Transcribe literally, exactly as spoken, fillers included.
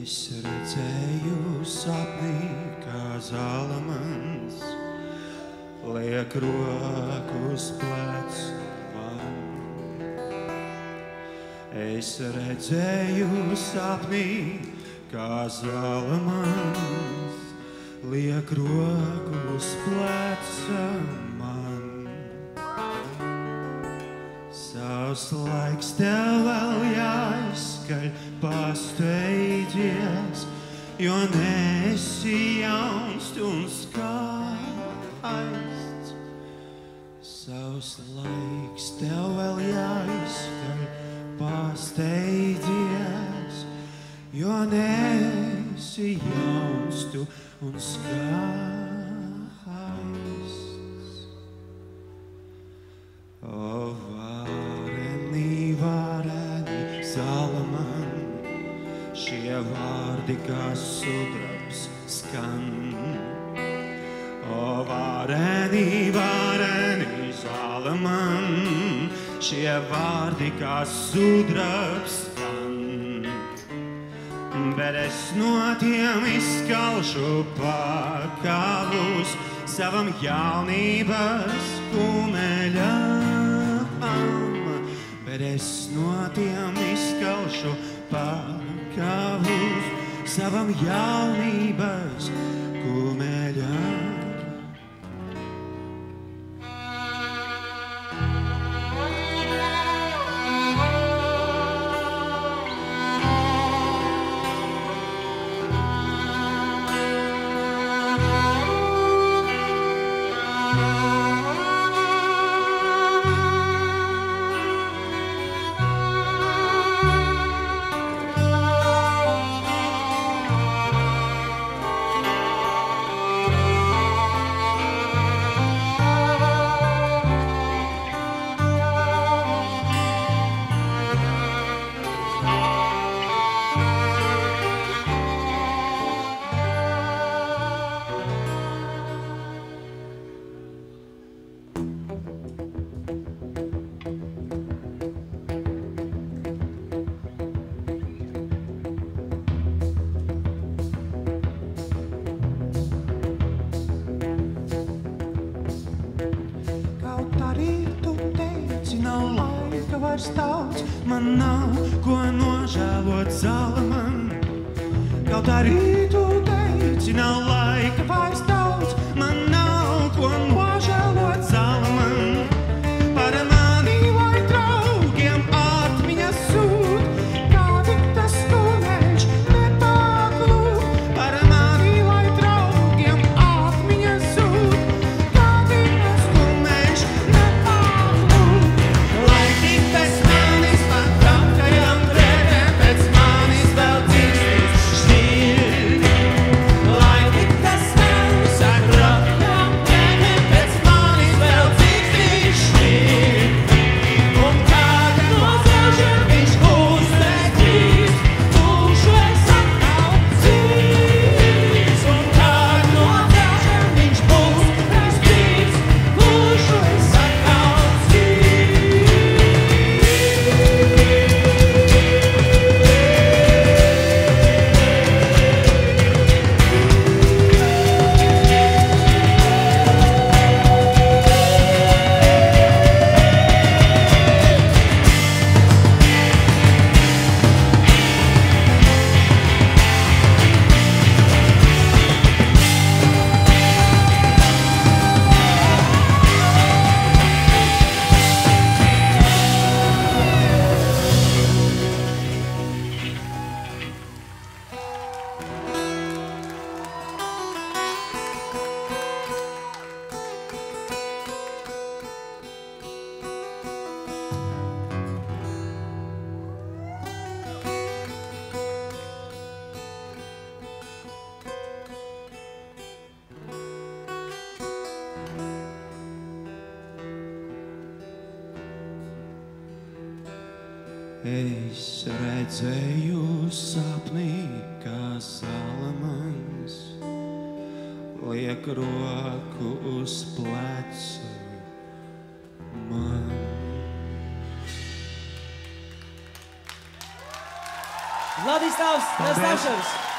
Es redzēju sapnī, kā Zalamans liek roku uz pleca man. Es redzēju sapnī, kā Zalamans liek roku uz pleca man. Savs laiks tev vēl jāizskaļ, pasteidzies, jo neesi jauns un skaists. Savs laiks tev vēl jāizskaļ, pasteidzies, jo neesi jauns tu un skaists. O vareni, vareni, Zalaman, šie vārdi kā sudrabs skan. O vareni, vareni, Zalaman, šie vārdi kā sudrabs skan. Bet es no tiem izskalšu pakavus savam jaunības kumeļam. Bet es no tiem izskalšu pakavus savam jaunības kumeļam. Man nav ko nožēlot, Zalaman. Kaut arī tu teici, nav laika vairs daudz. Man nav ko nožēlot, Zalaman. Par mani vai draugiem atmiņas sūd, kādi tas tuneļš nepaklūd. Par mani vai draugiem atmiņas sūd, kādi tas tuneļš nepaklūd. Lai tik pēc manis par trakajām drēbēm, pēc manis vēl dzīvstīs šķir. Lai tik tas manis ar trakajām drēbēm, pēc manis vēl dzīvstīs šķir. Un kāda no zelžiem viņš uzvedīs, būšu es atkal dzīvs. Un kāda no zelžiem viņš būs es dzīvs, būšu es atkal dzīvs. Es redzēju sapnī, kā Zalamans liek roku uz pleca man. Vladislavs Paldies. Nastaševs.